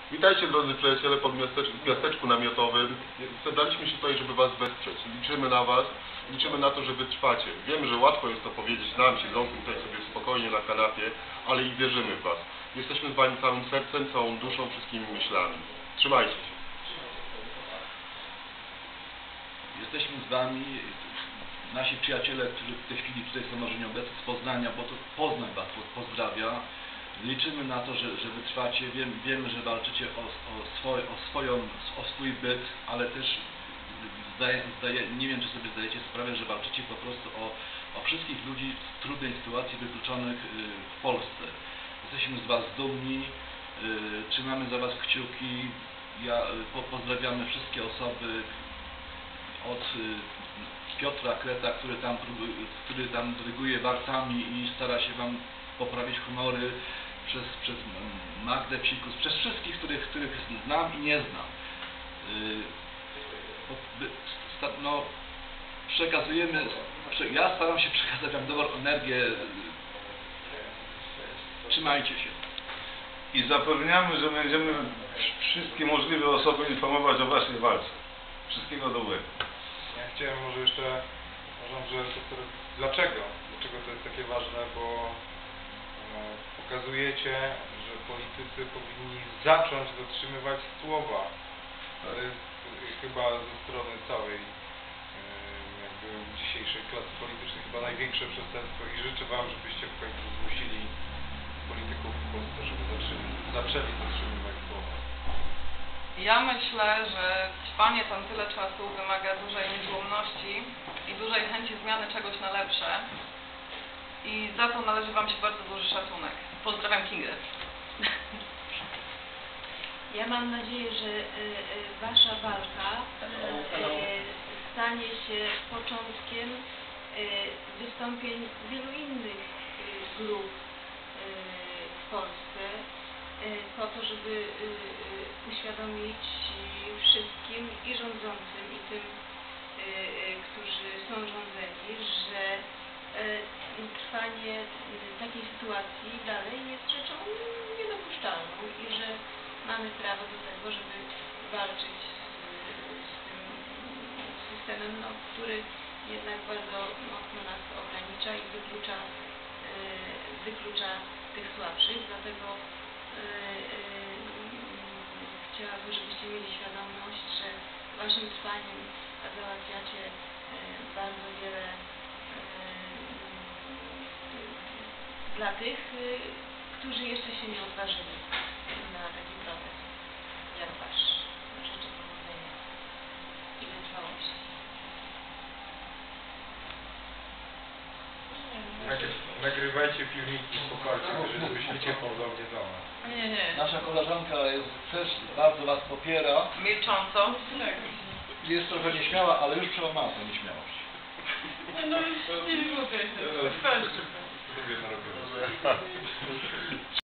Witajcie drodzy przyjaciele pod miasteczku namiotowym. Zebraliśmy się tutaj, żeby Was wesprzeć. Liczymy na Was, liczymy na to, że wytrwacie. Wiemy, że łatwo jest to powiedzieć nam, siedzącym tutaj sobie spokojnie na kanapie, ale i wierzymy w Was. Jesteśmy z Wami całym sercem, całą duszą, wszystkimi myślami. Trzymajcie się. Jesteśmy z Wami, nasi przyjaciele, którzy w tej chwili tutaj są może nieobecni z Poznania, bo to Poznań Was pozdrawia. Liczymy na to, że wytrwacie. Wiemy, że walczycie o swój byt, ale też nie wiem, czy sobie zdajecie sprawę, że walczycie po prostu o wszystkich ludzi z trudnej sytuacji wykluczonych w Polsce. Jesteśmy z Was dumni, trzymamy za Was kciuki. Pozdrawiamy wszystkie osoby od Piotra Kreta, który tam dyryguje walcami i stara się Wam poprawić humory, przez Magdę Psikus, przez wszystkich, których znam i nie znam. Przekazujemy, ja staram się przekazać Wam dobrą energię. Trzymajcie się. I zapewniamy, że będziemy wszystkie możliwe osoby informować o Waszej walce. Wszystkiego dobrego. Ja chciałem może jeszcze, uważam, że dlaczego to jest takie ważne, bo pokazujecie, że politycy powinni zacząć dotrzymywać słowa. To jest chyba ze strony całej jakby dzisiejszej klasy politycznej chyba największe przestępstwo i życzę Wam, żebyście w końcu zmusili polityków w Polsce, żeby zaczęli dotrzymywać słowa. Ja myślę, że trwanie tam tyle czasu wymaga dużej niezłomności i dużej chęci zmiany czegoś na lepsze. I za to należy Wam się bardzo duży szacunek. Pozdrawiam Kingę. Ja mam nadzieję, że Wasza walka stanie się początkiem wystąpień wielu innych grup w Polsce, po to, żeby uświadomić wszystkim i rządzącym, i tym, którzy są rządzeni, że trwanie takiej sytuacji dalej jest rzeczą niedopuszczalną i że mamy prawo do tego, żeby walczyć z tym systemem, który jednak bardzo mocno nas ogranicza i wyklucza tych słabszych. Dlatego chciałabym, żebyście mieli świadomość, że Waszym trwaniem załatwiacie bardzo wiele dla tych, którzy jeszcze się nie odważyli na taki protest jak Wasz. Życzę powodzenia i wytrwałości. Nagrywajcie filmiki po palcach, jeżeli myślicie podobnie do nas. Nie. Nasza koleżanka też bardzo Was popiera. Milcząco. Jest trochę nieśmiała, ale już przełamała tę nieśmiałość. No już nie lubię się. Sobie narobiłem.